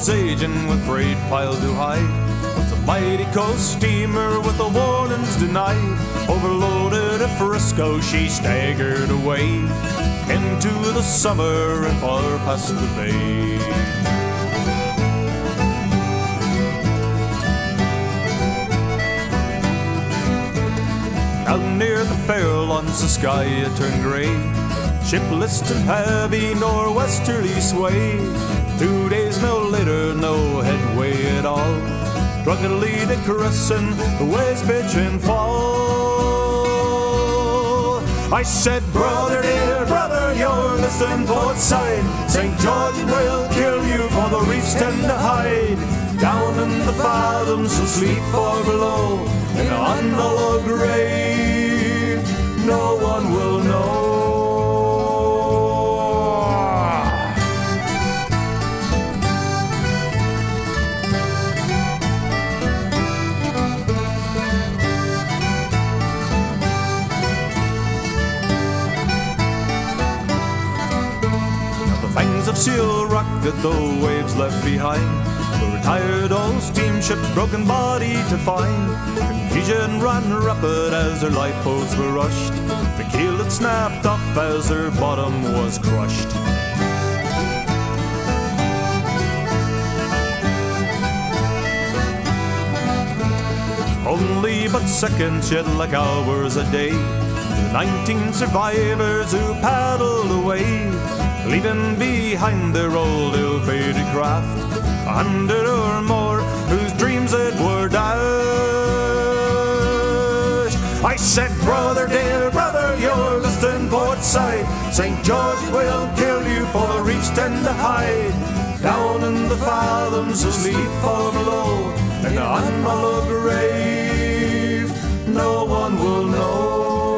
was aging with freight piled too high. Was a mighty coast steamer with the warnings denied. Overloaded at Frisco, she staggered away into the summer and far past the bay. Out near the Farallones, the sky had turned grey. Shipless and heavy, nor'westerly sway. 2 days no later, no headway at all. Drunkenly caressing the waves pitch and fall. I said, brother dear, brother, you're listening port side. St. George will kill you, for the reefs tend to hide. Down in the fathoms, asleep far below, in an unhollowed grave, no one will know. Now the fangs of Seal Rock that the waves left behind, the retired old steamship's broken body to find. Confusion ran rapid as their lifeboats were rushed. The keel had snapped off as their bottom was crushed. Only but seconds, yet like hours a day, the 19 survivors who paddled away, leaving behind their old ill-fated craft, 100 or more whose dreams it were dashed. I said, brother dear, brother, you're listening port side. St. George will kill you, for the reefs tend to hide. Down in the fathoms, asleep far below, in the unhollowed grave, no one will know.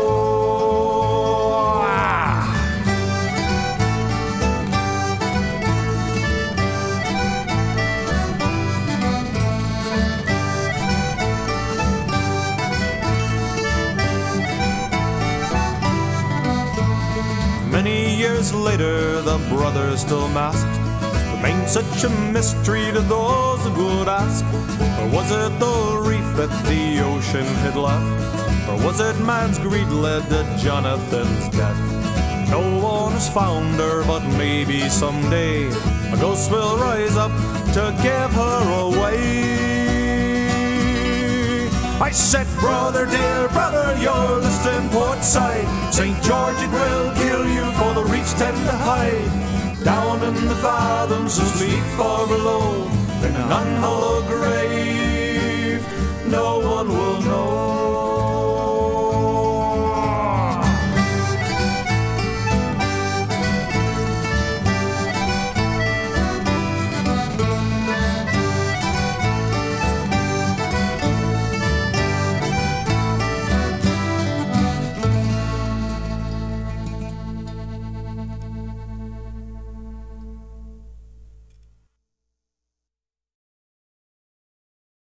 Many years later, the brothers still masked remained such a mystery to those that would ask. Or was it the reef that the ocean had left? Or was it man's greed led to Jonathan's death? No one has found her, but maybe someday a ghost will rise up to give her away. I said, brother dear, brother, you're listening port side. St. George it will kill you, for the reefs tend to hide. Down in the fathoms, asleep far below, in an unhollowed grave, no one will know.